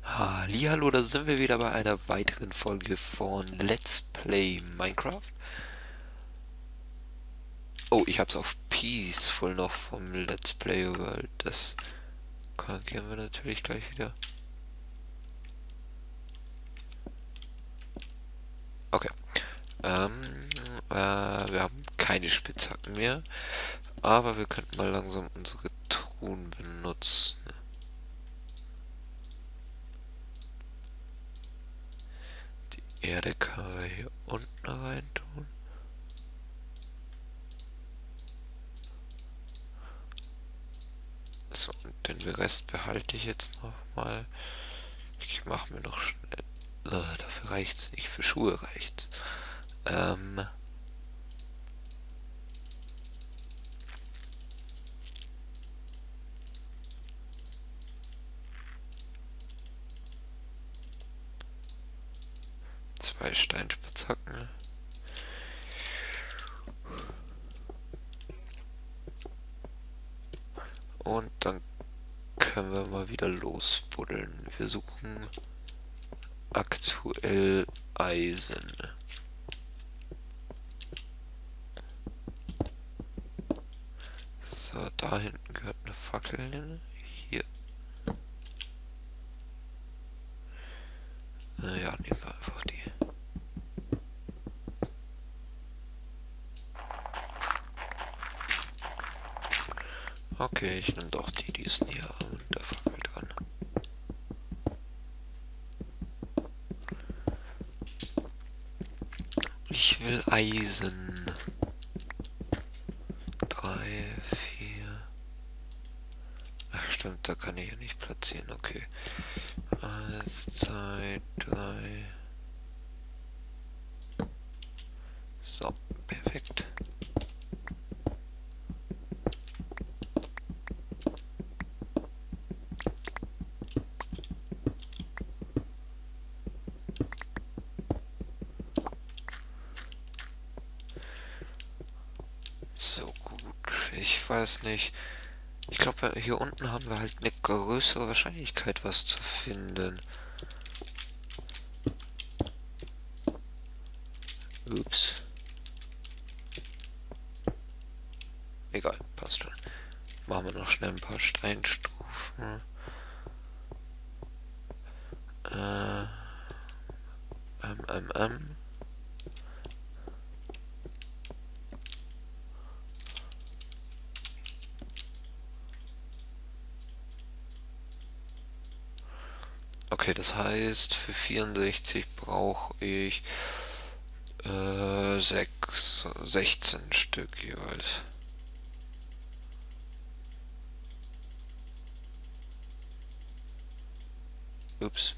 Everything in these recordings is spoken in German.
Hallihallo, da sind wir wieder bei einer weiteren Folge von Let's Play Minecraft. Oh, ich hab's auf Peaceful noch vom Let's Play World. Das korrigieren wir natürlich gleich wieder. Okay. Wir haben keine Spitzhacken mehr, aber wir könnten mal langsam unsere Truhen benutzen. Die Erde können wir hier unten rein tun. So, und den Rest behalte ich jetzt noch mal. Ich mache mir noch schnell. Dafür reicht's nicht. Für Schuhe reicht's. Ähm. 2 Steinspitzhacken. Und dann können wir mal wieder losbuddeln. Wir suchen aktuell Eisen. So, da hinten gehört eine Fackel hin. Hier. Ja, nehmen wir einfach die. Okay, ich nehme doch die, die ist näher an der Fackel dran. Ich will Eisen. 3, 4. Ach stimmt, da kann ich ja nicht platzieren, okay. 1, 2, 3. So, perfekt. So gut, ich weiß nicht. Ich glaube, hier unten haben wir halt eine größere Wahrscheinlichkeit, was zu finden. Ups. Egal, passt schon. Machen wir noch schnell ein paar Steinstufen. Äh, ähm, ähm, ähm. Okay, das heißt, für 64 brauche ich 16 Stück jeweils. Ups.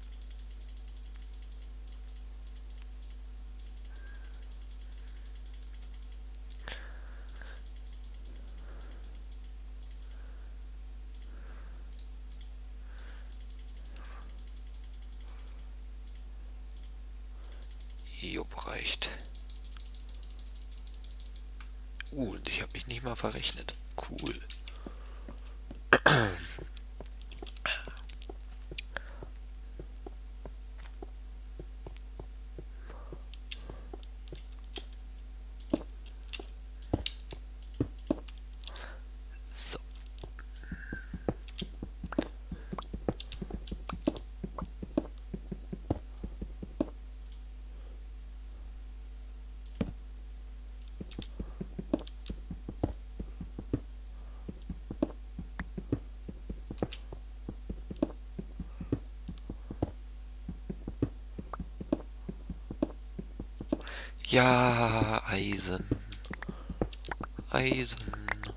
Jupp, reicht. Und ich habe mich nicht mal verrechnet. Cool. So. Ja, Eisen. Eisen.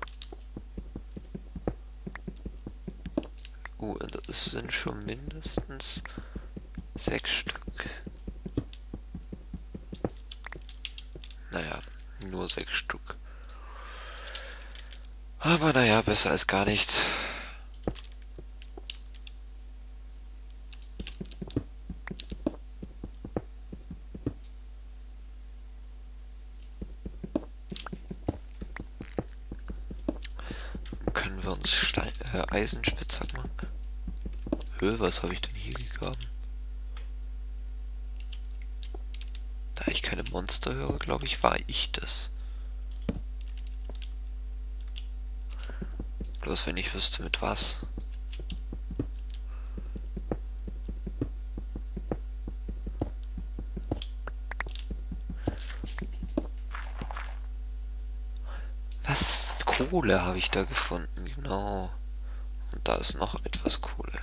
Das sind schon mindestens 6 Stück. Naja, nur 6 Stück. Aber naja, besser als gar nichts. Können wir uns Eisenspitzhacken machen? Was habe ich denn hier gegraben? Da ich keine Monster höre, glaube ich, war ich das. Bloß wenn ich wüsste, mit was. Was? Kohle habe ich da gefunden, genau. Und da ist noch etwas Kohle.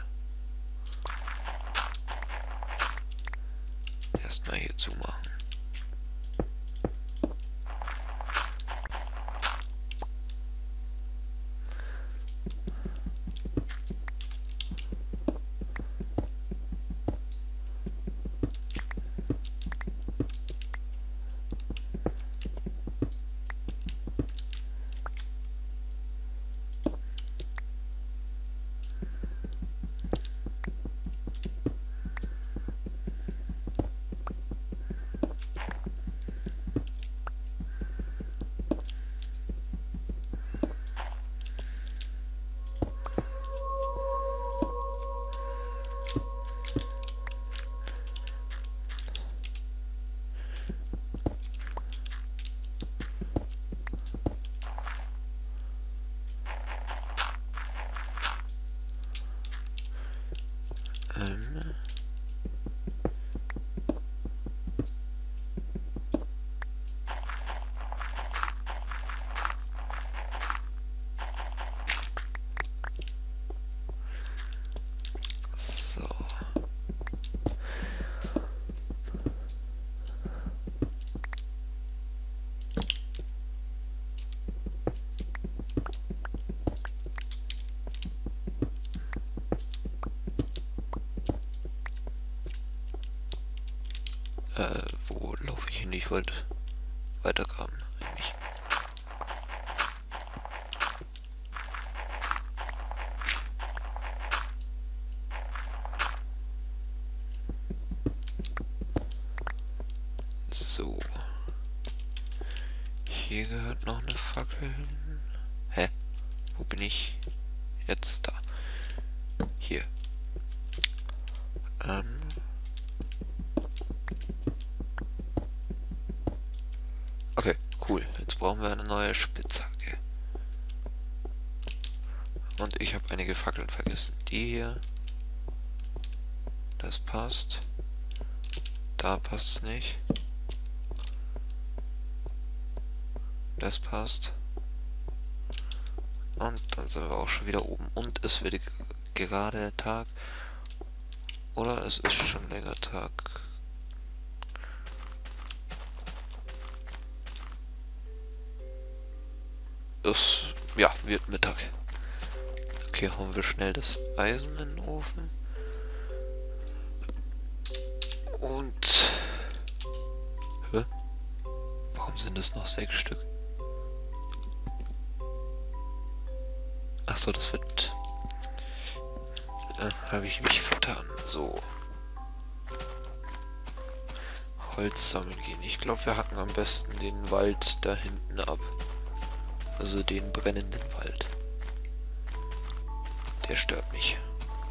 Erstmal hier zumachen. Ähm, so. Wo laufe ich hin? Ich wollte weitergraben, eigentlich. So. Hier gehört noch eine Fackel hin. Hä? Wo bin ich? Jetzt da. Hier. Okay, cool. Jetzt brauchen wir eine neue Spitzhacke. Und ich habe einige Fackeln vergessen. Die hier. Das passt. Da passt es nicht. Das passt. Und dann sind wir auch schon wieder oben. Und es wird gerade Tag. Oder es ist schon länger Tag. Es, ja, wird Mittag. Okay, hauen wir schnell das Eisen in den Ofen. Und... Hä? Warum sind es noch 6 Stück? Achso, das wird... habe ich mich vertan. So. Holz sammeln gehen. Ich glaube, wir hacken am besten den Wald da hinten ab. Also den brennenden Wald. Der stört mich.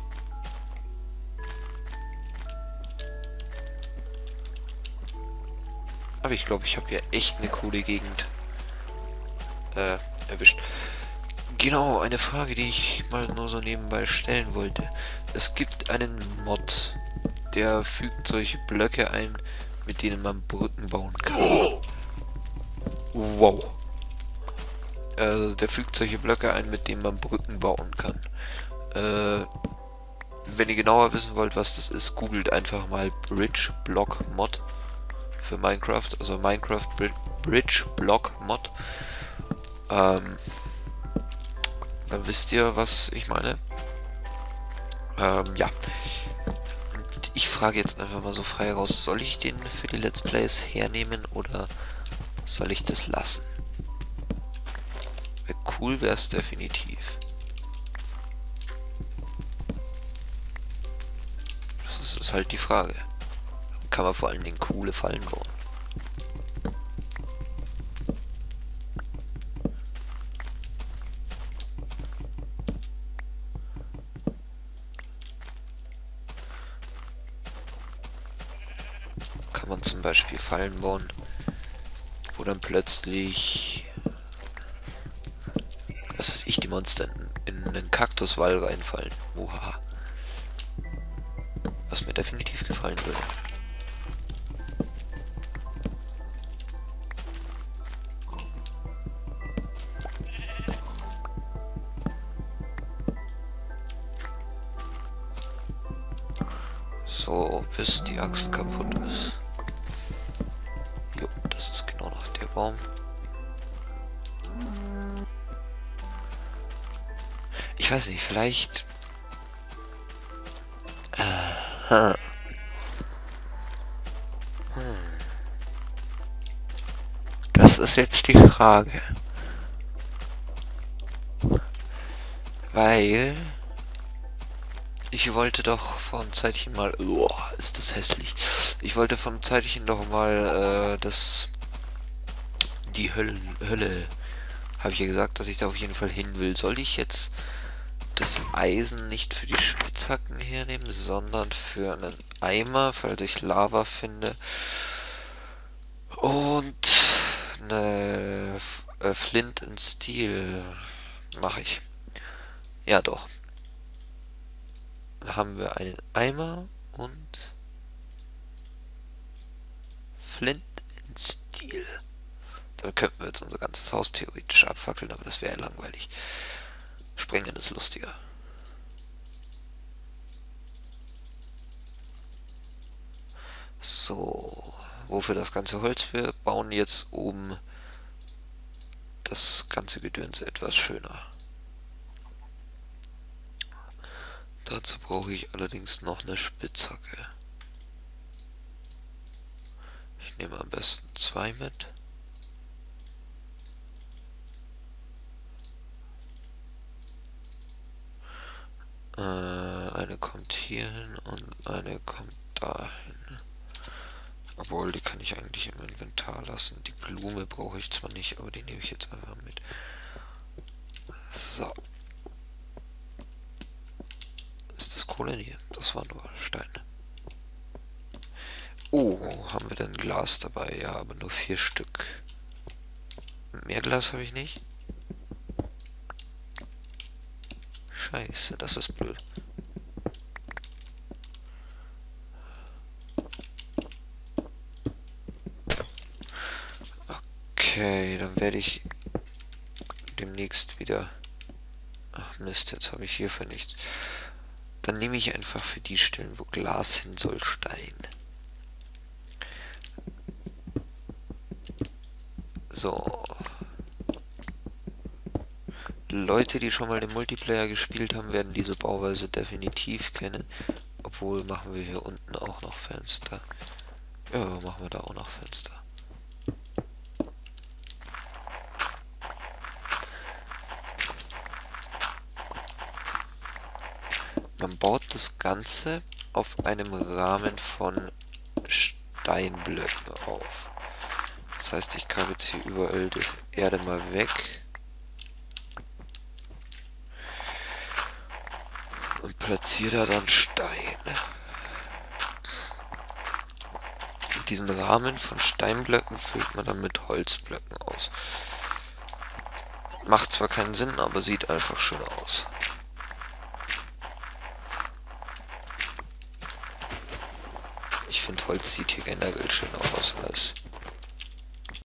Aber ich glaube, ich habe hier echt eine coole Gegend erwischt. Genau, eine Frage, die ich mal nur so nebenbei stellen wollte. Es gibt einen Mod, der fügt solche Blöcke ein, mit denen man Brücken bauen kann. Wow. Der fügt solche Blöcke ein, mit denen man Brücken bauen kann. Wenn ihr genauer wissen wollt, was das ist, googelt einfach mal Bridge Block Mod für Minecraft. Also Minecraft Bridge Block Mod. Dann wisst ihr, was ich meine. Ja. Und ich frage jetzt einfach mal so frei raus, soll ich den für die Let's Plays hernehmen oder soll ich das lassen? Weil cool wäre es definitiv. Das ist halt die Frage. Dann kann man vor allen Dingen coole Fallen bauen. kann man zum Beispiel Fallen bauen, wo dann plötzlich, was weiß ich, die Monster in einen Kaktuswall reinfallen. Oha. Was mir definitiv gefallen würde. So, bis die Axt kaputt ist. Jo, das ist genau noch der Baum. Ich weiß nicht, vielleicht... Das ist jetzt die Frage. Weil... Ich wollte doch vom Zeitchen mal... Oh, ist das hässlich. Ich wollte vom Zeitchen doch mal die Hölle... Habe ich ja gesagt, dass ich da auf jeden Fall hin will. Soll ich jetzt das Eisen nicht für die Spitzhacken hernehmen, sondern für einen Eimer, falls ich Lava finde? Und eine Flint and Steel mache ich. Ja, doch. Dann haben wir einen Eimer und Flint and Steel. Dann könnten wir jetzt unser ganzes Haus theoretisch abfackeln, aber das wäre langweilig. Sprengen ist lustiger. So, wofür das ganze Holz? Wir bauen jetzt oben das ganze Gedöns etwas schöner. Dazu brauche ich allerdings noch eine Spitzhacke. Ich nehme am besten 2 mit. Eine kommt hier hin und eine kommt dahin. Obwohl, die kann ich eigentlich im Inventar lassen. Die Blume brauche ich zwar nicht, aber die nehme ich jetzt einfach mit. So. Ist das Kohle? Nee, das war nur Stein. Oh, haben wir denn Glas dabei? Ja, aber nur 4 Stück. Mehr Glas habe ich nicht. Scheiße, das ist blöd. Okay, dann werde ich demnächst wieder... Ach Mist, jetzt habe ich hierfür nichts. Dann nehme ich einfach für die Stellen, wo Glas hin soll, Stein. So. Leute, die schon mal den Multiplayer gespielt haben, werden diese Bauweise definitiv kennen. Obwohl, machen wir hier unten auch noch Fenster. Ja, machen wir da auch noch Fenster. Man baut das Ganze auf einem Rahmen von Steinblöcken auf. Das heißt, ich grabe jetzt hier überall die Erde mal weg. Und platziere da dann Stein. Und diesen Rahmen von Steinblöcken füllt man dann mit Holzblöcken aus. Macht zwar keinen Sinn, aber sieht einfach schön aus. Ich finde, Holz sieht hier generell schöner aus als